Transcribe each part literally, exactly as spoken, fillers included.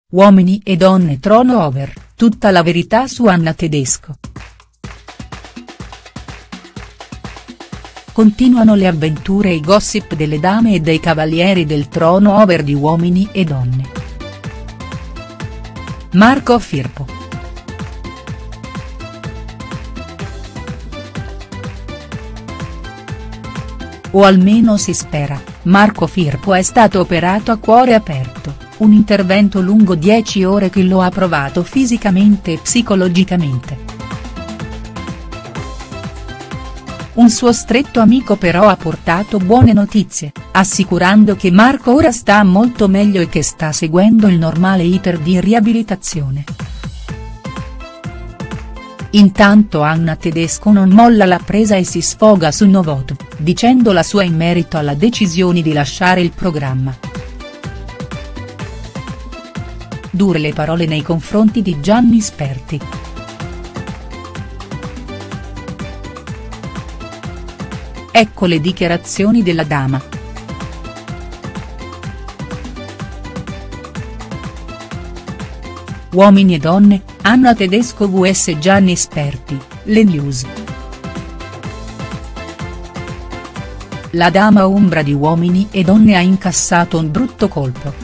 Uomini e donne trono over, tutta la verità su Anna Tedesco. Continuano le avventure e i gossip delle dame e dei cavalieri del trono over di Uomini e donne. Marco Firpo. O almeno si spera, Marco Firpo è stato operato a cuore aperto, un intervento lungo dieci ore che lo ha provato fisicamente e psicologicamente. Un suo stretto amico però ha portato buone notizie, assicurando che Marco ora sta molto meglio e che sta seguendo il normale iter di riabilitazione. Intanto Anna Tedesco non molla la presa e si sfoga su Novoto, dicendo la sua in merito alla decisione di lasciare il programma. Dure le parole nei confronti di Gianni Sperti. Ecco le dichiarazioni della dama. Uomini e donne, Anna Tedesco vs Gianni Sperti, le news. La dama ombra di Uomini e donne ha incassato un brutto colpo.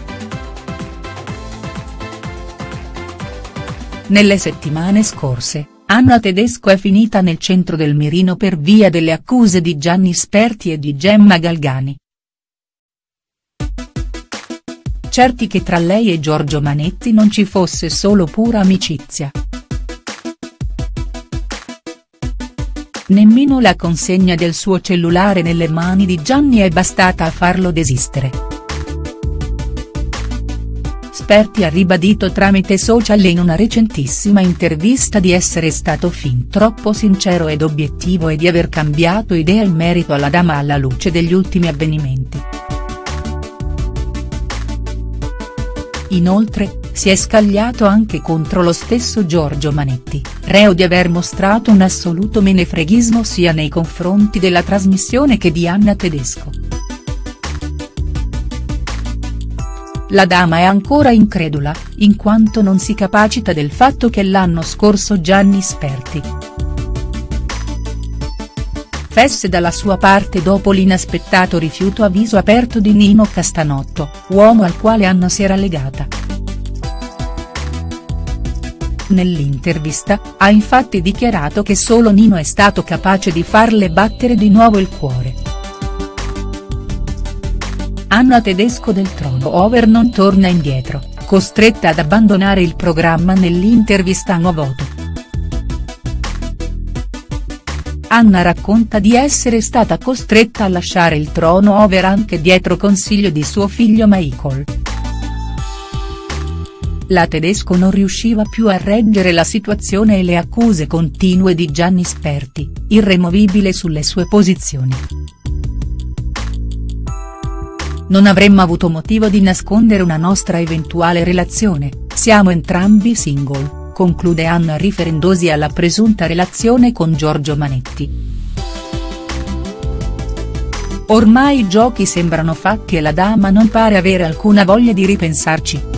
Nelle settimane scorse, Anna Tedesco è finita nel centro del mirino per via delle accuse di Gianni Sperti e di Gemma Galgani. Certi che tra lei e Giorgio Manetti non ci fosse solo pura amicizia. Nemmeno la consegna del suo cellulare nelle mani di Gianni è bastata a farlo desistere. Sperti ha ribadito tramite social e in una recentissima intervista di essere stato fin troppo sincero ed obiettivo e di aver cambiato idea in merito alla dama alla luce degli ultimi avvenimenti. Inoltre, si è scagliato anche contro lo stesso Giorgio Manetti, reo di aver mostrato un assoluto menefreghismo sia nei confronti della trasmissione che di Anna Tedesco. La dama è ancora incredula, in quanto non si capacita del fatto che l'anno scorso Gianni Sperti fesse dalla sua parte dopo l'inaspettato rifiuto a viso aperto di Nino Castanotto, uomo al quale Anna si era legata. Nell'intervista, ha infatti dichiarato che solo Nino è stato capace di farle battere di nuovo il cuore. Anna Tedesco del trono over non torna indietro, costretta ad abbandonare il programma nell'intervista a Novoto. Anna racconta di essere stata costretta a lasciare il trono over anche dietro consiglio di suo figlio Michael. La Tedesco non riusciva più a reggere la situazione e le accuse continue di Gianni Sperti, irremovibile sulle sue posizioni. Non avremmo avuto motivo di nascondere una nostra eventuale relazione, siamo entrambi single, conclude Anna riferendosi alla presunta relazione con Giorgio Manetti. Ormai i giochi sembrano fatti e la dama non pare avere alcuna voglia di ripensarci.